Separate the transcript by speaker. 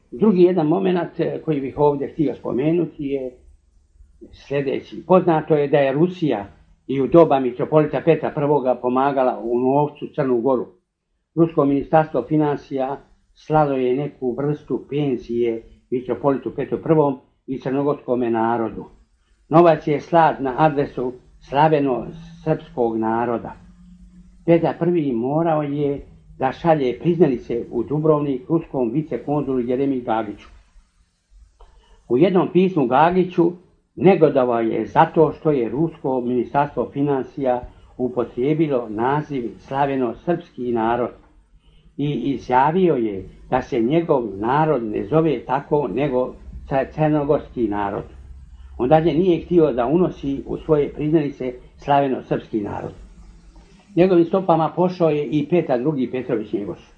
Speaker 1: Drugi jedan moment koji bih ovdje htio spomenuti je sljedeći. Poznato je da je Rusija i u doba mitropolita Petra I. pomagala u novcu Crnu Goru. Rusko ministarstvo financija slalo je neku vrstu pensije mitropolitu Petru I. i crnogorskom narodu. Novac je slat na adresu slaveno-srpskog naroda. Petar I. morao je da šalje priznanice u Dubrovnik ruskom vicekonzulu Jeremiji Gagiću. U jednom pismu Gagiću negodovao je zato što je rusko ministarstvo financija upotrijebilo naziv slaveno-srpski narod i izjavio je da se njegov narod ne zove tako nego crnogorski narod. On dalje nije htio da unosi u svoje priznanice slaveno-srpski narod. Njegovim stopama pošao je i Petar II. Petrović Njegoš.